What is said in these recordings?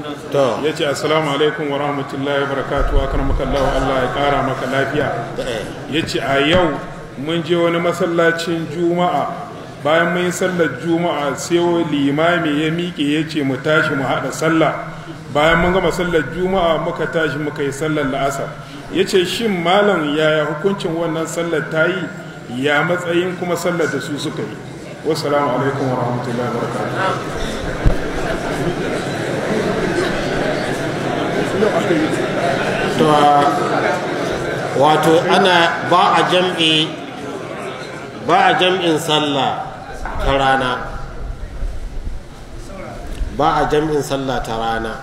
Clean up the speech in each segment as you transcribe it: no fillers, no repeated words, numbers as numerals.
ya ce assalamu alaikum wa rahmatullahi wa barakatuhu akramakallahu Allah ya kara maka lafiya. Ya ce a yau mun je wani masallacin juma'a, bayan mun yi sallar juma'a sai limami ya miƙe ya ce mu tashi mu haɗa sallah. Bayan mun gama sallar juma'a muka tashi muka yi sallar la'asar. Ya ce shin malam yaya hukuncin wannan sallar ta yi, ya matsayin kuma sallar da su suka yi? Wassalamu alaikum wa rahmatullahi wa barakatuhu. To wato ana ba a jam'in sallah ta rana, ba a jam'in sallah ta rana,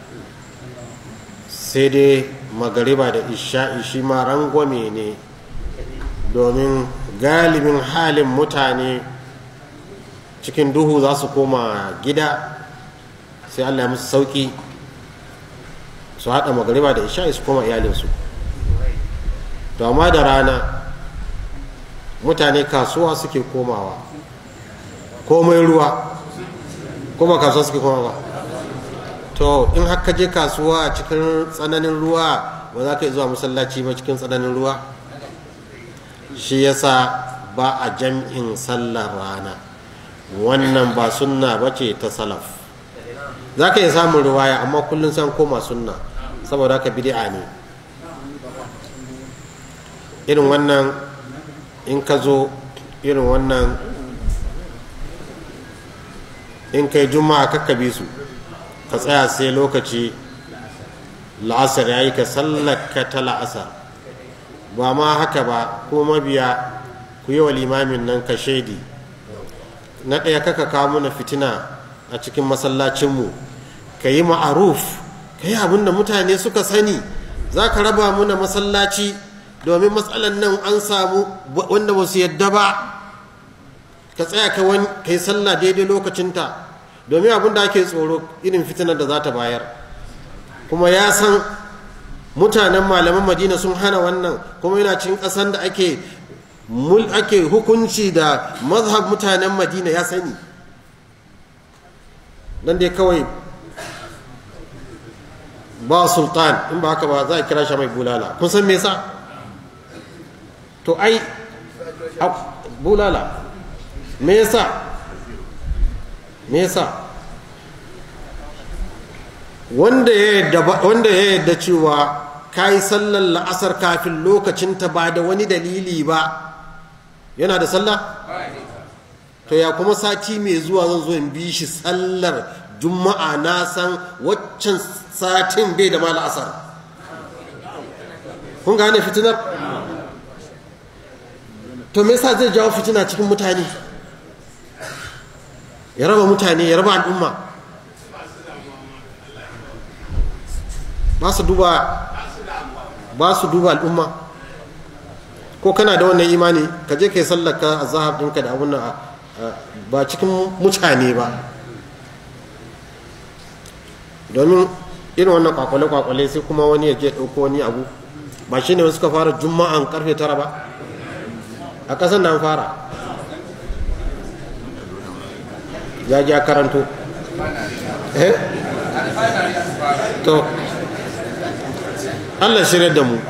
sai dai magariba da isha'i shi ma rangwame ne, domin galibin halin mutane cikin duhu za su koma gida, sai Allah ya musu sauki su haɗa magariba da isha'i su koma iyalinsu. To amma da rana mutane kasuwa suke komawa, komai ruwa, kuma kasuwa suke komawa. To in haka je kasuwa cikin tsananin ruwa, ba za ka yi zuwa masallaci ba cikin tsananin ruwa. Shi yasa ba a jam'in sallar rana, wannan ba sunna ba ce ta salaf. Za ka yi samun ruwaya amma kullum san koma sunna, saboda haka bid'a ne. Irin wannan in ka zo irin wannan in kai juma'a kakkabi su, ka tsaya sai lokaci la'asar ya yi ka sallaka ta la'asar. Ba ma haka ba, ko mabiya ku yi wa limamin nan ka shaidi. Na ɗaya kaka kawo mana fitina a cikin masallacinmu, ka yi ma'aruf, ka yi abin da mutane suka sani. Za ka raba muna masallaci domin matsalan nan an samu wanda ba su yadda ba. Ka tsaya ka yi sallah daidai lokacinta, domin abin da ake tsoro irin fitinar da za ta bayar. Kuma ya san mutanen malaman Madina sun hana wannan, kuma yana cikin ƙasan da ake hukunci da mazhab mutanen Madina, ya sani. Nan dai kawai ba sultan, in ba haka ba za a kira shi mai bulala. Kun san me yasa? To ai bulala me yasa wanda ya yadda cewa kai sallar la'asar kafin lokacinta ba da wani dalili ba yana da sallah? To ya kuma sati mai zuwa zan zo in bi shi sallar juma'a, na san waccan satin bai da ma la'asar. kun gane fitinar? To me yasa zai jawo fitina cikin mutane, ya raba mutane, ya raba al'umma? ba su duba al'umma. Ko kana da wannan imani, ka je ka yi sallaka a zahab ɗinka da abun nan ba cikin mutane ba, domin irin wannan kwakwale-kwakwale sai kuma wani ya je ɗauko wani abu. Ba shi ne wasu suka fara juma'an karfe 9 ba a ƙasar nan fara, ya karanto to Allah shirya da mu.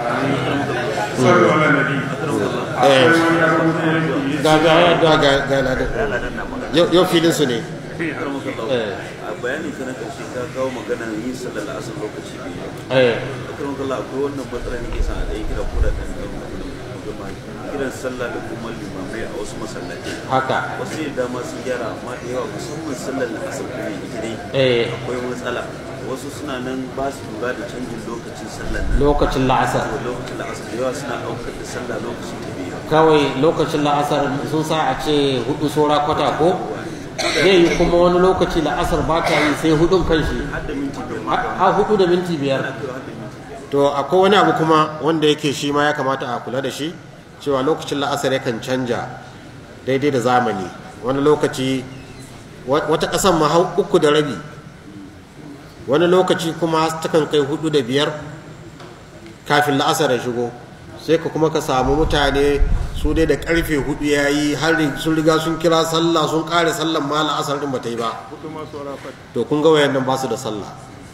Yau filin su ne. A bayanin ka na karshe ka kawo magana yin sallar asar lokaci biyu. Akwai wannan matsala ne ke sa a ɗaya kira ko da ɗan kiran sallah da kuma limamai a wasu masallatai. Haka. Wasu ne dama sun gyara, amma da yawa musamman sallar asar kuma ita dai akwai matsala. Wasu suna nan ba su lura da canjin lokacin sallar nan. Lokacin la'asar. Lokacin la'asar da yawa suna ɗaukar da sallah lokacin ta biyu. Kawai lokacin la'asar sun sa a ce 4 saura kwata ko? Zai yi kuma wani lokaci la'asar ba ta yi sai 4 kan shi. Har 4 da minti 5. To akwai wani abu kuma wanda yake shi ma ya kamata a kula da shi, cewa lokacin la'asar yakan canja daidai da zamani. Wani lokaci wata ƙasan ma har 3 da rabi, wani lokaci kuma takan kai 4 da 5 kafin la'asar ya shigo. Sai ka kuma ka samu mutane su dai da karfe 4 yayi har sun riga sun kira sallah, sun kare sallan ma la'asar din bata yi ba. To kun ga wayannan ba su da sallah.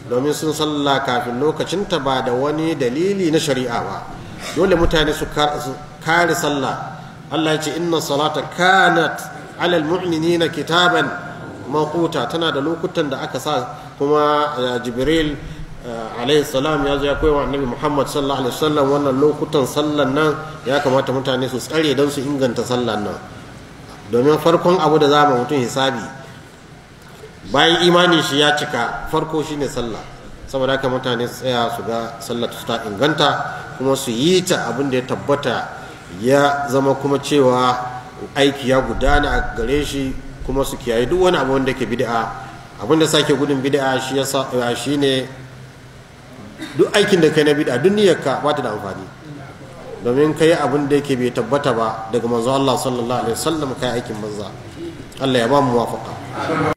domin sun sallah kafin lokacinta ba da wani dalili na shari'a ba. Dole mutane su kare sallah. Allah ya ce inna salata kanat alal mu'minina kitaban mawquta, tana da lokutan da aka sa, kuma Jibril alayhi salam ya zo ya koya wa annabi Muhammad sallallahu alaihi wasallam wannan lokutan sallan nan ya kamata mutane su tsare don su inganta sallan nan, domin farkon abu da za mu mutum hisabi bayan imani shi ya cika farko shine sallah. Saboda haka mutane su tsaya su ga sallar ta inganta kuma su yi ta abin da ya tabbata ya zama kuma cewa aiki ya gudana a gare shi, kuma su kiyaye duk wani abu wanda ke bid'a. Abin da sake gudun bid'a shi ne duk aikin da kai na bid'a duk niyyarka ba ta da amfani, domin kai abin da yake bai tabbata ba daga manzo Allah sallallahu alaihi wasallam kai aikin banza. Allah ya ba mu muwafaqa.